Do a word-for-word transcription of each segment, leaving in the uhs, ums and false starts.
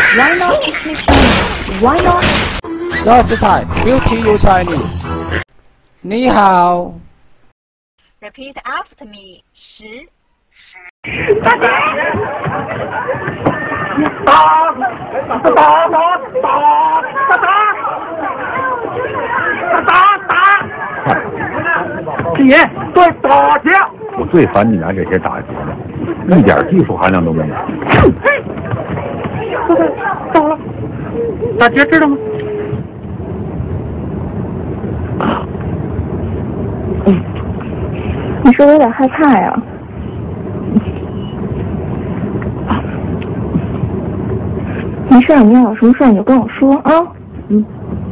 Why not speak Chinese? Why not? Just time, beauty you Chinese. 你好。 Repeat after me. 十。 大姐。打打打打打打打打！师爷，对打劫！ 我最烦你们这些打劫的，一点技术含量都没有。 嘿，到了，大姐知道吗？ 嗯，你是不是有点害怕呀？没事，你要有什么事你就跟我说啊。嗯。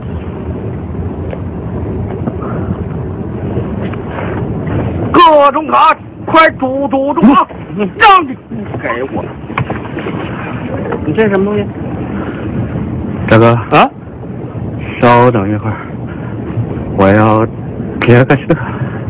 各种卡，快住住住啊！让你给我。你这是什么东西？ 大哥啊， 稍等一会儿，我要贴个这个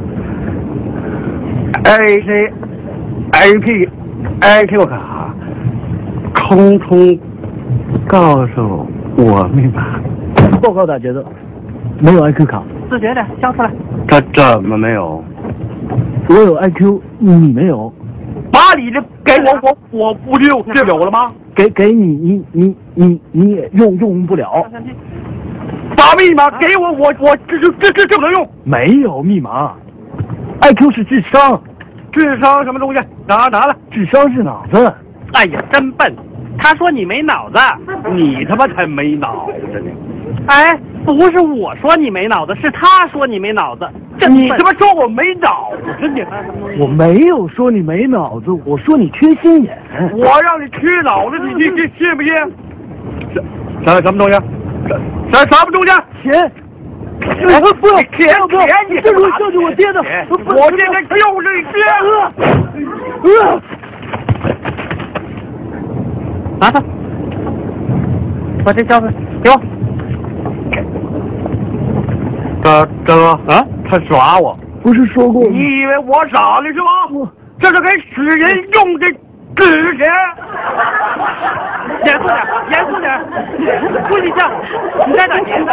A C A P A Q 卡，通通告诉我密码。 报告大姐的，没有 I Q 卡。 自觉的交出来。 这怎么没有？ 我有 I Q， 你没有。 把你的给我，我我不就就有了吗？ 给给你，你你你你也用用不了。 把密码给我，我我这这这这就能用。 没有密码 ，I Q 是智商。 智商什么东西？拿拿来。 智商是脑子。 哎呀，真笨！他说你没脑子，你他妈才没脑子呢！哎，不是我说你没脑子，是他说你没脑子。你他妈说我没脑子你！ 我没有说你没脑子，我说你缺心眼。 我让你缺脑子，你你你信不信？ 什什么东西？ 什什么东西？ 钱。 哎，不要钱不要！ 钱你这是这是我爹的， 我现在就是你爹。 呃拿着，把这交给给我。 大大哥啊， 他耍我。 不是说过？ 你以为我傻了是吗？ 我这是给死人用的纸钱。严肃点，严肃点，跪地下，你该打钱的。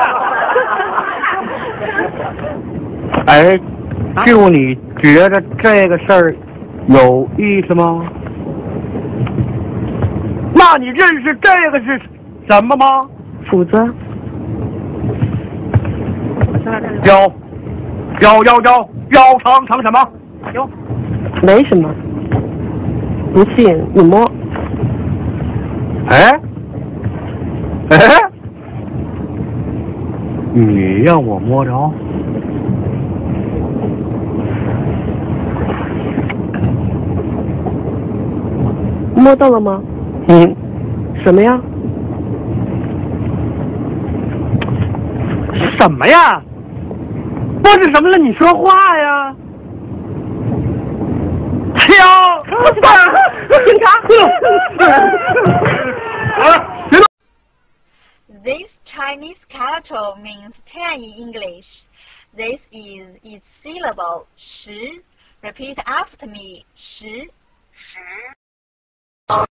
哎，就你觉得这个事儿有意思吗？ 那你认识这个是什么吗？ 斧子。 腰，腰腰腰腰长成什么？腰。 没什么。不信你摸。 哎，哎，你让我摸着？ 摸到了吗？ 嗯。 什么呀？ 什么呀？摸是什么了？你说话呀！枪！ 警察！ 啊！别动！ This Chinese character means ten in English. This is its syllable 十. Repeat after me. 十. 十.